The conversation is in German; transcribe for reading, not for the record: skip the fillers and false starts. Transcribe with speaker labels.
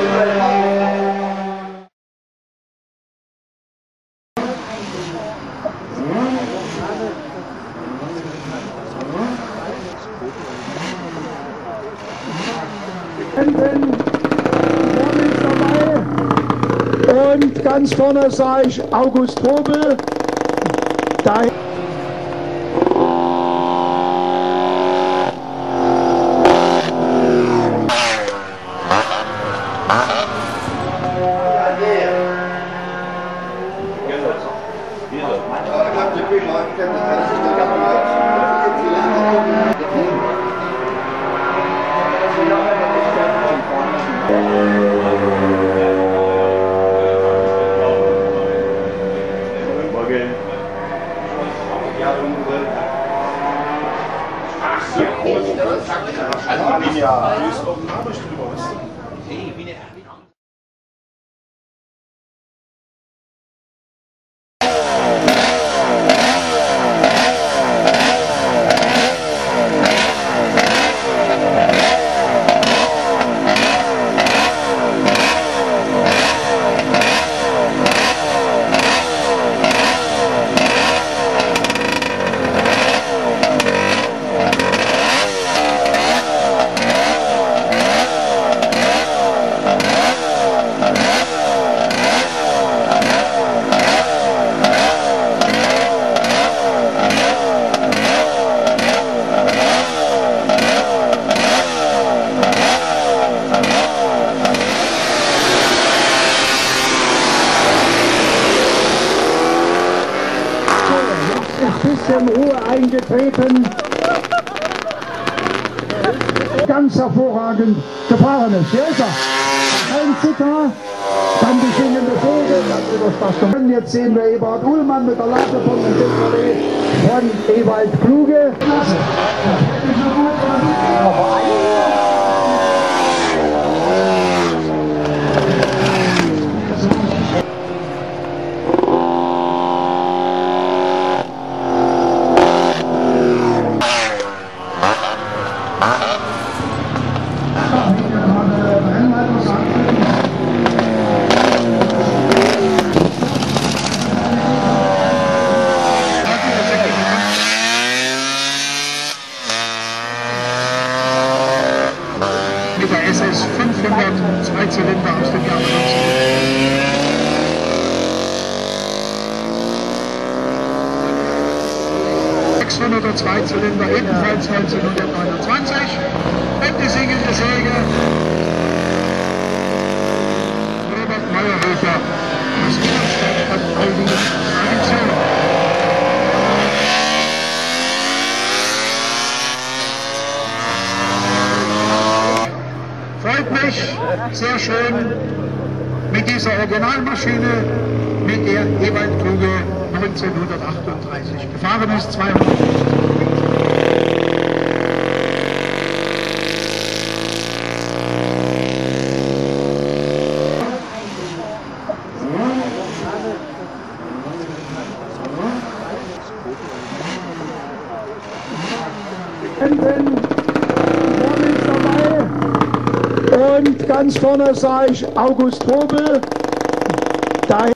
Speaker 1: Und ganz vorne sah ich August Probel. Bisschen Ruhe eingetreten. Ganz hervorragend gefahren ist. Hier ist er. Ein Zitter, dann die singende Vogel, dann überstarrt. Jetzt sehen wir Eberhard Uhlmann mit der Lage von dem DVD von Ewald Kluge.
Speaker 2: Mit der SS 500 Zweizylinder aus dem Jahr 600er Zweizylinder, ebenfalls 1929. Und die singende Säge Robert Meyerhofer aus Ingolstadt hat all die Tradition. Freut mich sehr schön mit dieser Originalmaschine, mit der Ewald Kluge 1938 gefahren ist, 200.
Speaker 1: Und ganz vorne sah ich August Probel.